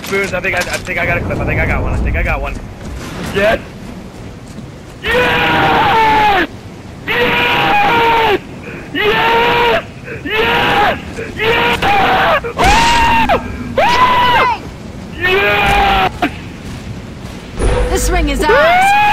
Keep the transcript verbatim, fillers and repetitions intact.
Spoons, I think I, I think I got a clip. I think I got one. I think I got one. Yes! Yes! Yes! Yes! Yes! Yes! Oh! Oh! Yes! This ring is ours.